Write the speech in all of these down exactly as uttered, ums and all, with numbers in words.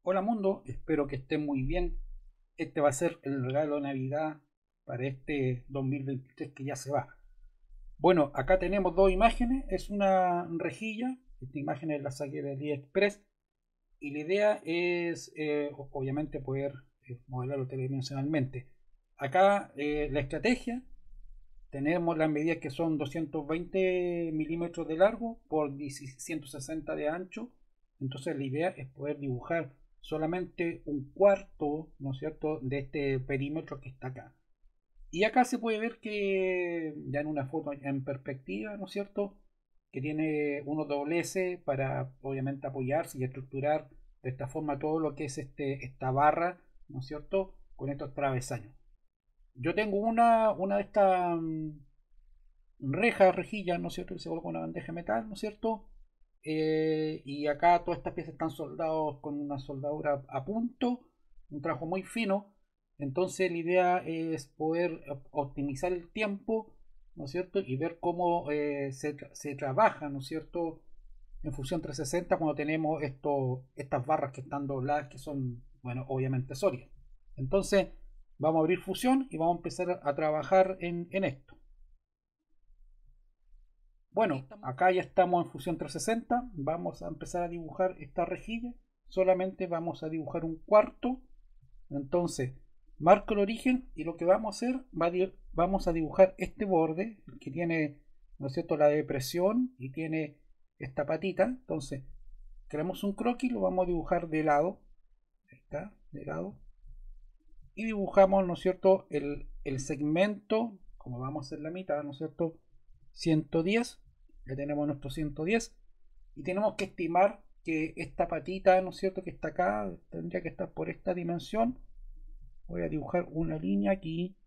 Hola mundo, espero que estén muy bien. Este va a ser el regalo de Navidad para este dos mil veintitrés que ya se va. Bueno, acá tenemos dos imágenes. Es una rejilla. Esta imagen la saqué de AliExpress. Y la idea es, eh, obviamente, poder eh, modelarlo tridimensionalmente. Acá eh, la estrategia. Tenemos las medidas que son doscientos veinte milímetros de largo por ciento sesenta de ancho. Entonces la idea es poder dibujar solamente un cuarto, ¿no es cierto?, de este perímetro que está acá. Y acá se puede ver que ya en una foto en perspectiva, ¿no es cierto?, que tiene unos dobleces para obviamente apoyarse y estructurar de esta forma todo lo que es este, esta barra, ¿no es cierto?, con estos travesaños. Yo tengo una, una de estas mm, rejas, rejillas, ¿no es cierto? Que se coloca una bandeja de metal, ¿no es cierto? Eh, y acá todas estas piezas están soldadas con una soldadura a punto, un trabajo muy fino. Entonces la idea es poder optimizar el tiempo, ¿no es cierto? Y ver cómo eh, se, tra se trabaja, ¿no es cierto? En función trescientos sesenta cuando tenemos esto, estas barras que están dobladas, que son, bueno, obviamente sólidas. Entonces vamos a abrir fusión y vamos a empezar a trabajar en, en esto. Bueno, acá ya estamos en Fusión trescientos sesenta. Vamos a empezar a dibujar esta rejilla. Solamente vamos a dibujar un cuarto. Entonces, marco el origen y lo que vamos a hacer, va a vamos a dibujar este borde que tiene, ¿no es cierto?, la depresión y tiene esta patita. Entonces, creamos un croquis, lo vamos a dibujar de lado. Ahí está, de lado. Y dibujamos, ¿no es cierto?, el, el segmento, como vamos a hacer la mitad, ¿no es cierto?, ciento diez. Ya tenemos nuestro ciento diez y tenemos que estimar que esta patita, ¿no es cierto?, que está acá, tendría que estar por esta dimensión. Voy a dibujar una línea aquí,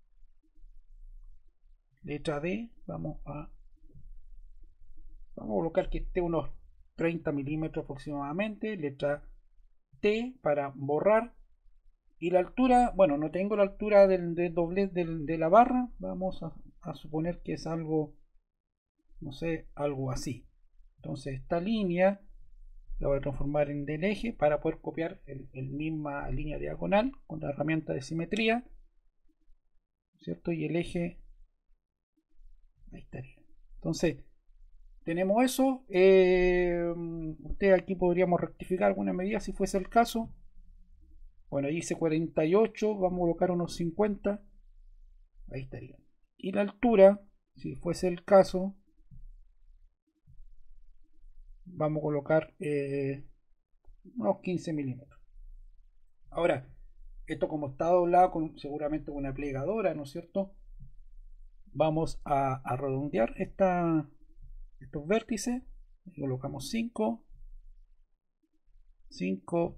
letra D. Vamos a vamos a colocar que esté unos treinta milímetros aproximadamente. Letra T para borrar. Y la altura, bueno, no tengo la altura del, del doblez del, de la barra. Vamos a, a suponer que es algo, no sé, algo así. Entonces esta línea la voy a transformar en del eje para poder copiar el, el misma línea diagonal con la herramienta de simetría, ¿cierto? Y el eje, ahí estaría. Entonces tenemos eso. Eh, usted aquí podríamos rectificar alguna medida si fuese el caso. Bueno, ahí dice cuarenta y ocho, vamos a colocar unos cincuenta, ahí estaría. Y la altura, si fuese el caso, vamos a colocar eh, unos quince milímetros. Ahora, esto como está doblado con seguramente una plegadora, ¿no es cierto? Vamos a, a redondear esta, estos vértices. Colocamos cinco, cinco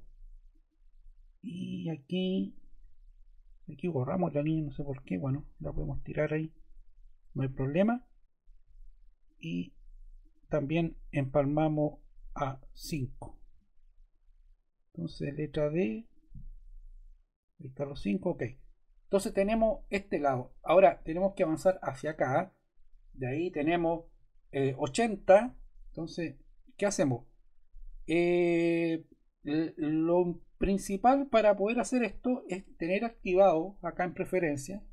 y aquí, aquí borramos la línea, no sé por qué. Bueno, la podemos tirar ahí, no hay problema. Y también empalmamos a cinco. Entonces letra D, ahí están los cinco, ok. Entonces tenemos este lado. Ahora tenemos que avanzar hacia acá. De ahí tenemos eh, ochenta. Entonces, ¿qué hacemos? Eh, lo principal para poder hacer esto es tener activado acá en preferencia.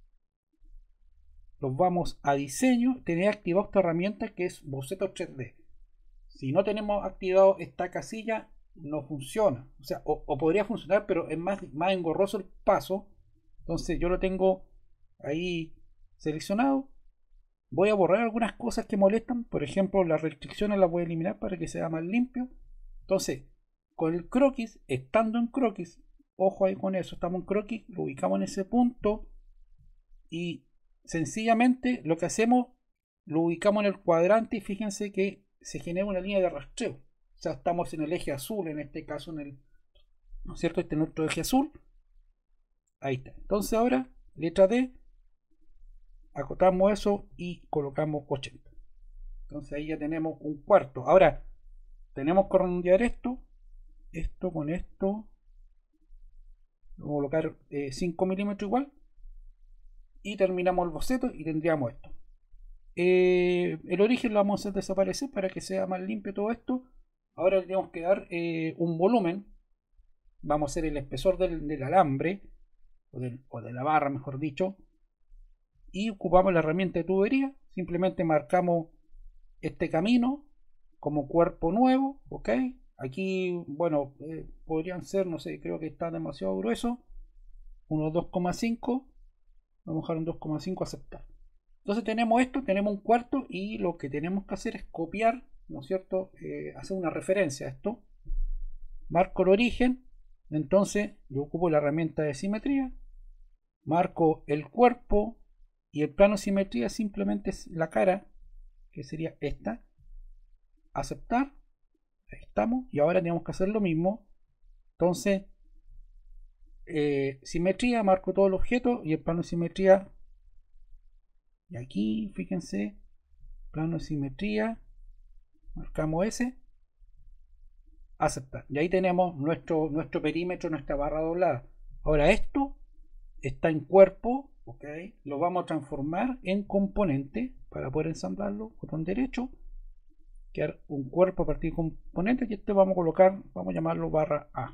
Los vamos a diseño, tener activado esta herramienta que es boceto tres D. Si no tenemos activado esta casilla, no funciona. O sea, o, o podría funcionar, pero es más, más engorroso el paso. Entonces yo lo tengo ahí seleccionado. Voy a borrar algunas cosas que molestan. Por ejemplo, las restricciones las voy a eliminar para que sea más limpio. Entonces, con el croquis, estando en croquis, ojo ahí con eso, estamos en croquis, lo ubicamos en ese punto y sencillamente lo que hacemos, lo ubicamos en el cuadrante y fíjense que se genera una línea de rastreo. O sea, estamos en el eje azul, en este caso, en el, ¿no es cierto? Este es nuestro eje azul. Ahí está. Entonces ahora, letra D, acotamos eso y colocamos ochenta. Entonces ahí ya tenemos un cuarto. Ahora, tenemos que redondear esto, esto con esto. Vamos a colocar eh, cinco milímetros igual. Y terminamos el boceto y tendríamos esto. Eh, el origen lo vamos a hacer desaparecer para que sea más limpio todo esto. Ahora le tenemos que dar eh, un volumen. vamos a hacer el espesor del, del alambre, o, del, o de la barra, mejor dicho, y ocupamos la herramienta de tubería. Simplemente marcamos este camino como cuerpo nuevo, ok. Aquí, bueno, eh, podrían ser, no sé, creo que está demasiado grueso, unos dos coma cinco, vamos a dejar un dos coma cinco, aceptar. Entonces tenemos esto, tenemos un cuarto, y lo que tenemos que hacer es copiar, ¿no es cierto? Eh, hacer una referencia a esto. Marco el origen, entonces yo ocupo la herramienta de simetría, marco el cuerpo, y el plano de simetría simplemente es la cara, que sería esta. Aceptar, ahí estamos, y ahora tenemos que hacer lo mismo. Entonces, eh, simetría, marco todo el objeto y el plano de simetría. Y aquí, fíjense, plano de simetría, marcamos ese, aceptar. Y ahí tenemos nuestro, nuestro perímetro, nuestra barra doblada. Ahora esto está en cuerpo, ok, lo vamos a transformar en componente para poder ensamblarlo. Botón derecho, crear un cuerpo a partir de componente, y este vamos a colocar, vamos a llamarlo barra A.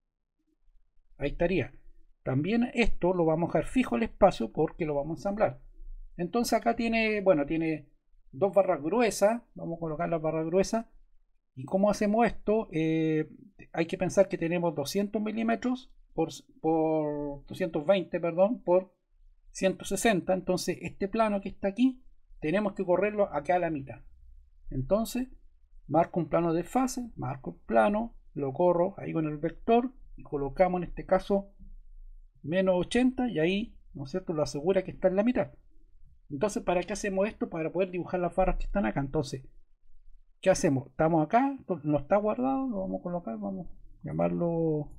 Ahí estaría. También esto lo vamos a dejar fijo el espacio porque lo vamos a ensamblar. Entonces acá tiene, bueno, tiene dos barras gruesas. Vamos a colocar las barras gruesas. ¿Y cómo hacemos esto? Eh, hay que pensar que tenemos doscientos milímetros por, por doscientos veinte, perdón, por ciento sesenta. Entonces este plano que está aquí tenemos que correrlo acá a la mitad. Entonces marco un plano de fase, marco el plano, lo corro ahí con el vector y colocamos en este caso menos ochenta, y ahí, ¿no es cierto?, lo asegura que está en la mitad. Entonces, ¿para qué hacemos esto? Para poder dibujar las barras que están acá. Entonces, ¿qué hacemos? Estamos acá, no está guardado, lo vamos a colocar, vamos a llamarlo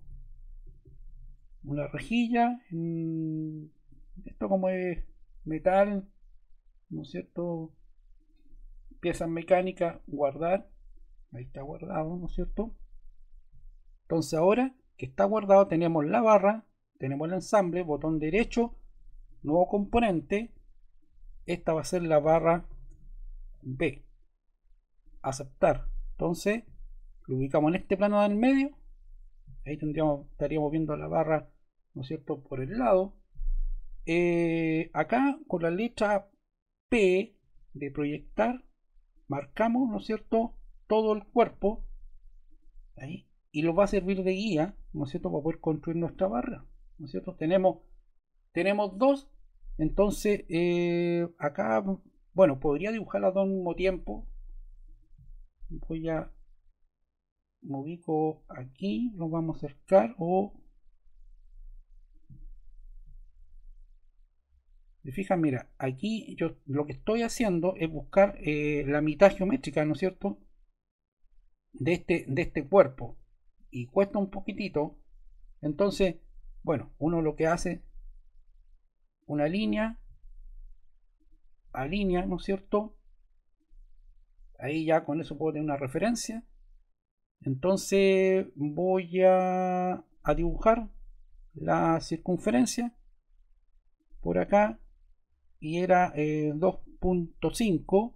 una rejilla. Esto, como es metal, ¿no es cierto?, piezas mecánicas, guardar. Ahí está guardado, ¿no es cierto? Entonces ahora que está guardado, tenemos la barra, tenemos el ensamble, botón derecho, nuevo componente. Esta va a ser la barra B. Aceptar. Entonces lo ubicamos en este plano del medio. Ahí tendríamos, estaríamos viendo la barra, ¿no es cierto?, por el lado. Eh, acá con la letra P de proyectar, marcamos, ¿no es cierto?, todo el cuerpo. Ahí. Y nos va a servir de guía, ¿no es cierto?, para poder construir nuestra barra, ¿no es cierto? Tenemos, tenemos dos. Entonces, eh, acá, bueno, podría dibujar las dos al mismo tiempo. Voy a, me ubico aquí, nos vamos a acercar, o se fijan, mira, aquí yo lo que estoy haciendo es buscar eh, la mitad geométrica, ¿no es cierto?, de este, de este cuerpo, y cuesta un poquitito. Entonces, bueno, uno lo que hace, una línea a línea, ¿no es cierto? Ahí ya con eso puedo tener una referencia. Entonces voy a, a dibujar la circunferencia por acá, y era eh, dos punto cinco.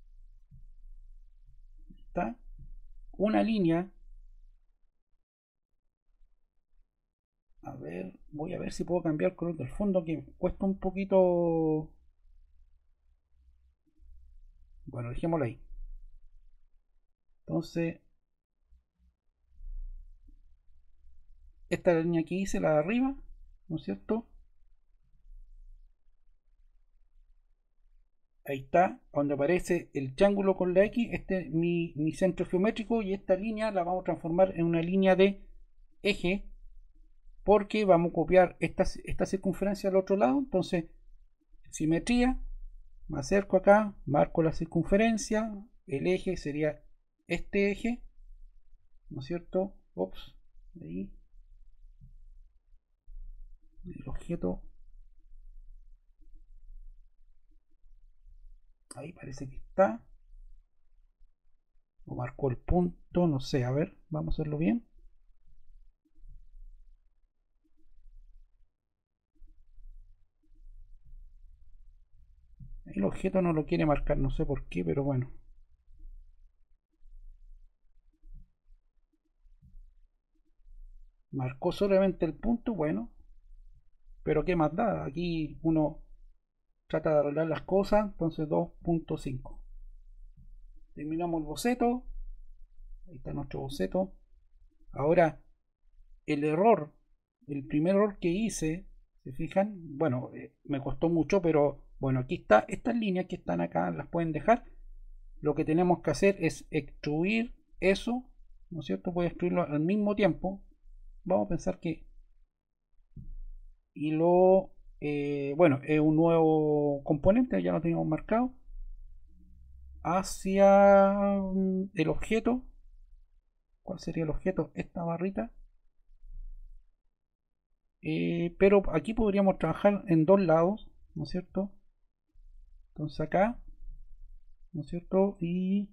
Está una línea. A ver, voy a ver si puedo cambiar el color del fondo, que cuesta un poquito. Bueno, dejémoslo ahí. Entonces, esta línea que hice, la de arriba, ¿no es cierto? Ahí está, donde aparece el triángulo con la X. Este es mi, mi centro geométrico, y esta línea la vamos a transformar en una línea de eje, porque vamos a copiar esta, esta circunferencia al otro lado. Entonces, simetría, me acerco acá, marco la circunferencia, el eje sería este eje, ¿no es cierto? Ops, ahí, el objeto, ahí parece que está, o marcó el punto, no sé, a ver, vamos a hacerlo bien. El objeto no lo quiere marcar, no sé por qué, pero bueno. marcó solamente el punto, bueno, pero qué más da, aquí uno trata de arreglar las cosas. Entonces dos punto cinco, terminamos el boceto, ahí está nuestro boceto. Ahora el error, el primer error que hice, se fijan, bueno, eh, me costó mucho, pero bueno, aquí está, estas líneas que están acá las pueden dejar. Lo que tenemos que hacer es extruir eso, ¿no es cierto? Voy a extruirlo al mismo tiempo. Vamos a pensar que y lo eh, bueno, es un nuevo componente, ya lo teníamos marcado, hacia mm, el objeto. ¿Cuál sería el objeto? Esta barrita. Eh, pero aquí podríamos trabajar en dos lados, ¿no es cierto? Entonces acá, ¿no es cierto? Y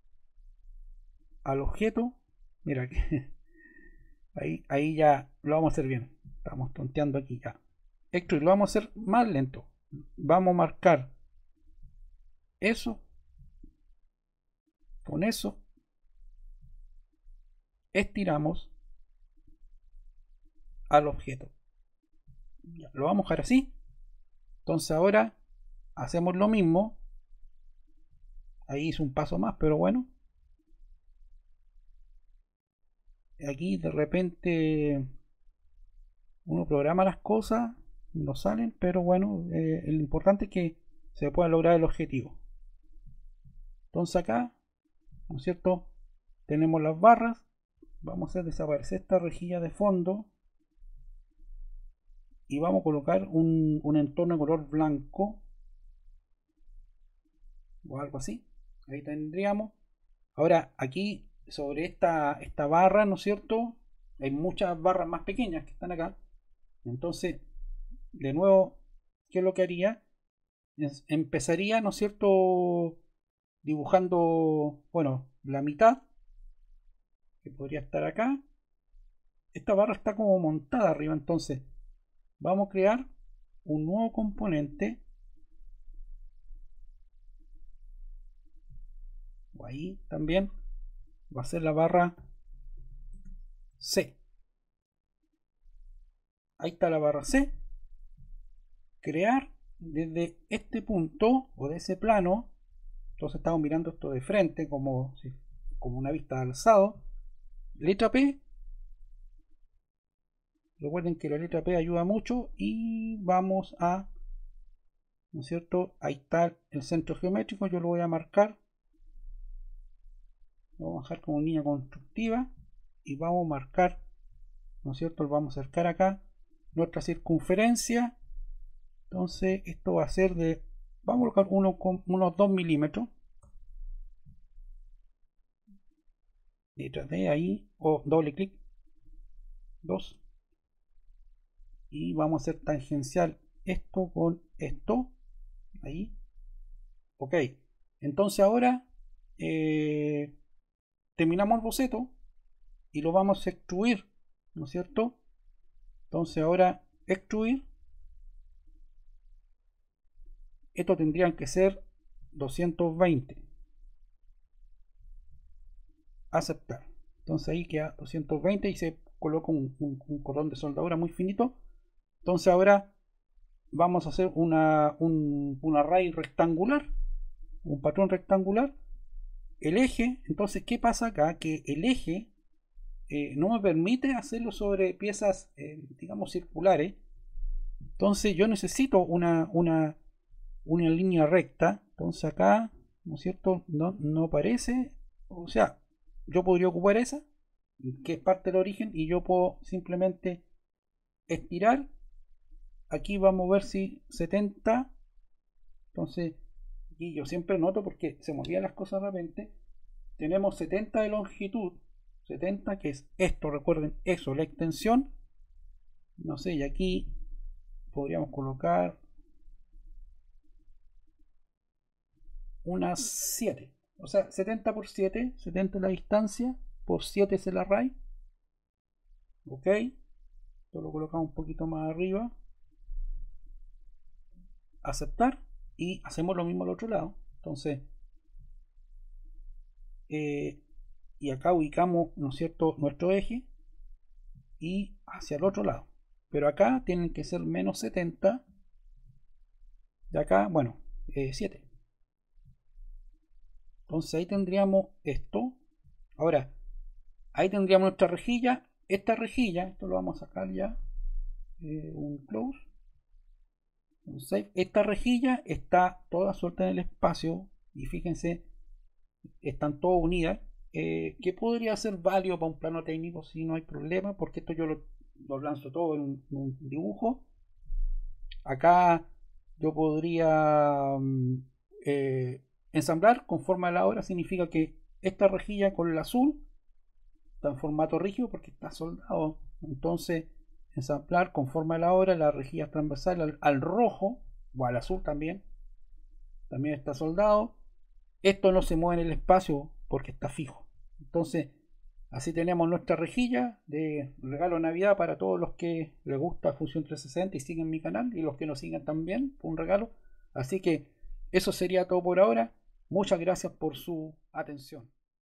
al objeto, mira que ahí, ahí ya lo vamos a hacer bien. Estamos tonteando aquí ya. Esto lo vamos a hacer más lento. Vamos a marcar eso con eso. Estiramos al objeto. Ya, lo vamos a dejar así. Entonces ahora hacemos lo mismo. Ahí hice un paso más, pero bueno. Aquí de repente uno programa las cosas, no salen, pero bueno, eh, lo importante es que se pueda lograr el objetivo. Entonces acá, ¿no es cierto? Tenemos las barras. Vamos a hacer desaparecer esta rejilla de fondo y vamos a colocar un, un entorno de color blanco o algo así. Ahí tendríamos. Ahora aquí sobre esta, esta barra, ¿no es cierto? Hay muchas barras más pequeñas que están acá. Entonces, de nuevo, ¿qué es lo que haría? Empezaría, ¿no es cierto? Dibujando, bueno, la mitad, que podría estar acá. Esta barra está como montada arriba, entonces vamos a crear un nuevo componente. O ahí también va a ser la barra C. Ahí está la barra C. Crear desde este punto o de ese plano. Entonces estamos mirando esto de frente como, como una vista de alzado. Letra P. Recuerden que la letra P ayuda mucho. Y vamos a, ¿no es cierto? Ahí está el centro geométrico. Yo lo voy a marcar. Lo vamos a dejar como línea constructiva. Y vamos a marcar, ¿no es cierto? Lo vamos a acercar acá nuestra circunferencia. Entonces esto va a ser de, vamos a colocar uno con unos dos milímetros. Letra D ahí, o doble clic, dos. Y vamos a hacer tangencial esto con esto, ahí. Ok, entonces ahora eh, terminamos el boceto y lo vamos a extruir, ¿no es cierto? Entonces ahora extruir. Esto tendrían que ser doscientos veinte. Aceptar. Entonces ahí queda doscientos veinte y se coloca un, un, un cordón de soldadura muy finito. Entonces ahora vamos a hacer una, un, un array rectangular, un patrón rectangular. El eje, entonces, ¿qué pasa acá? Que el eje eh, no me permite hacerlo sobre piezas, eh, digamos, circulares. Entonces yo necesito una, una, una línea recta. Entonces acá, ¿no es cierto? No, no aparece. O sea, yo podría ocupar esa, que es parte del origen, y yo puedo simplemente estirar. Aquí vamos a ver si setenta. Entonces, aquí yo siempre noto porque se me olvidan las cosas de repente. Tenemos setenta de longitud, setenta, que es esto, recuerden, eso, la extensión. No sé, y aquí podríamos colocar unas siete. O sea, setenta por siete, setenta es la distancia, por siete es el array. Ok, esto lo colocamos un poquito más arriba. Aceptar y hacemos lo mismo al otro lado. Entonces, eh, y acá ubicamos, ¿no es cierto?, nuestro eje. y hacia el otro lado. Pero acá tienen que ser menos setenta. De acá, bueno, eh, siete. Entonces ahí tendríamos esto. Ahora, ahí tendríamos nuestra rejilla. Esta rejilla, esto lo vamos a sacar ya. Eh, un close. Un save. Esta rejilla está toda suelta en el espacio. Y fíjense, están todas unidas. Eh, que podría ser válido para un plano técnico si no hay problema, porque esto yo lo, lo lanzo todo en un, un dibujo. Acá yo podría mm, eh, ensamblar con forma de la obra. Significa que esta rejilla con el azul está en formato rígido porque está soldado. Entonces ensamblar con forma de la obra la rejilla transversal al, al rojo o al azul también también está soldado. Esto no se mueve en el espacio porque está fijo. Entonces así tenemos nuestra rejilla de regalo de Navidad para todos los que les gusta Fusión trescientos sesenta y siguen mi canal, y los que no siguen también, un regalo. Así que eso sería todo por ahora. Muchas gracias por su atención.